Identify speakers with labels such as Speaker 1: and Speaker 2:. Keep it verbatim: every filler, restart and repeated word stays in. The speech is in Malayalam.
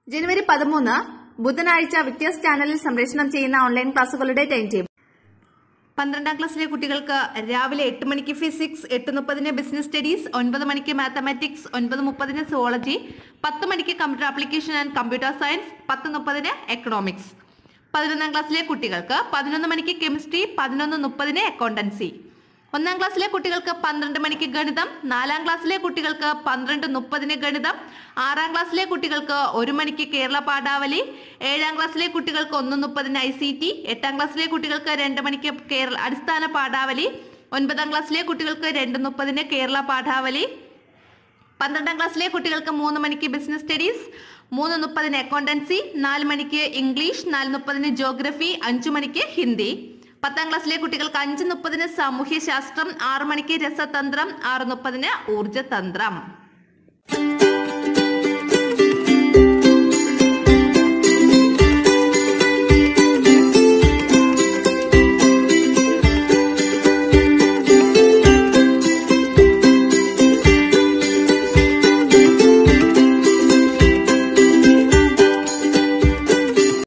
Speaker 1: ജനുവരി പതിമൂന്ന് ബുധനാഴ്ച വിക്ടേഴ്സ് ചാനലിൽ സംപ്രേഷണം ചെയ്യുന്ന ഓൺലൈൻ ക്ലാസുകളുടെ ടൈം ടേബിൾ. പന്ത്രണ്ടാം ക്ലാസ്സിലെ കുട്ടികൾക്ക് രാവിലെ എട്ട് മണിക്ക് ഫിസിക്സ്, എട്ട് മുപ്പതിന് ബിസിനസ് സ്റ്റഡീസ്, ഒൻപത് മണിക്ക് മാത്തമാറ്റിക്സ്, ഒൻപത് മുപ്പതിന് സുവോളജി, പത്ത് മണിക്ക് computer application and computer science, പത്ത് മുപ്പതിന് എക്കണോമിക്സ്. പതിനൊന്നാം ക്ലാസ്സിലെ കുട്ടികൾക്ക് പതിനൊന്ന് മണിക്ക് കെമിസ്ട്രി, പതിനൊന്ന് മുപ്പതിന് അക്കൗണ്ടൻസി. ഒന്നാം ക്ലാസ്സിലെ കുട്ടികൾക്ക് പന്ത്രണ്ട് മണിക്ക് ഗണിതം, നാലാം ക്ലാസ്സിലെ കുട്ടികൾക്ക് പന്ത്രണ്ട് മുപ്പതിന് ഗണിതം, ആറാം ക്ലാസ്സിലെ കുട്ടികൾക്ക് ഒരു മണിക്ക് കേരള പാഠാവലി, ഏഴാം ക്ലാസ്സിലെ കുട്ടികൾക്ക് ഒന്ന് മുപ്പതിന് ഐ സി ടി, എട്ടാം ക്ലാസ്സിലെ കുട്ടികൾക്ക് രണ്ട് മണിക്ക് കേരള അടിസ്ഥാന പാഠാവലി, ഒൻപതാം ക്ലാസ്സിലെ കുട്ടികൾക്ക് രണ്ട് മുപ്പതിന് കേരള പാഠാവലി, പന്ത്രണ്ടാം ക്ലാസ്സിലെ കുട്ടികൾക്ക് മൂന്ന് മണിക്ക് ബിസിനസ് സ്റ്റഡീസ്, മൂന്ന് മുപ്പതിന് അക്കൗണ്ടൻസി, നാല് മണിക്ക് ഇംഗ്ലീഷ്, നാല് മുപ്പതിന് ജോഗ്രഫി, അഞ്ചു മണിക്ക് ഹിന്ദി. പത്താം ക്ലാസ്സിലെ കുട്ടികൾക്ക് അഞ്ച് മുപ്പതിന് സാമൂഹ്യശാസ്ത്രം, ആറു മണിക്ക് രസതന്ത്രം, ആറ് മുപ്പതിന് ഊർജതന്ത്രം.